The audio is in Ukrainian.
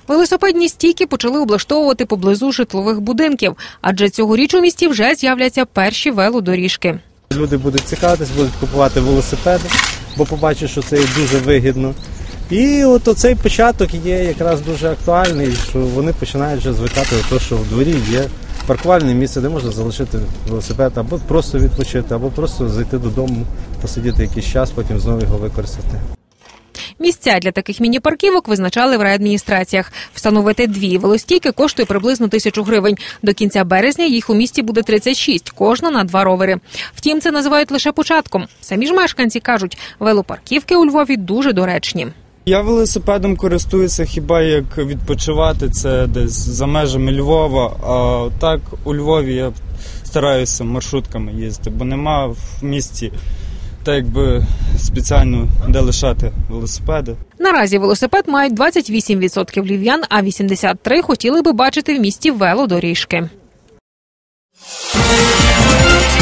Велосипедні стійки почали облаштовувати поблизу житлових будинків, адже цьогоріч у місті вже з'являться перші велодоріжки. Люди будуть цікавитись, будуть купувати велосипеди, бо побачать, що це дуже вигідно. І от оцей початок є якраз дуже актуальний, що вони починають вже звикати до того, що в дворі є паркувальне місце, де можна залишити велосипед, або просто відпочити, або просто зайти додому, посидіти якийсь час, потім знову його використати. Місця для таких міні-парківок визначали в райадміністраціях. Встановити 2 велостійки коштує приблизно 1000 гривень. До кінця березня їх у місті буде 36, кожна на 2 ровери. Втім, це називають лише початком. Самі ж мешканці кажуть, велопарківки у Львові дуже доречні. Я велосипедом користуюся хіба як відпочивати, це десь за межами Львова, а так у Львові я стараюся маршрутками їздити, бо нема в місті так якби спеціально де лишати велосипеди. Наразі велосипед мають 28% львів'ян, а 83% хотіли би бачити в місті велодоріжки.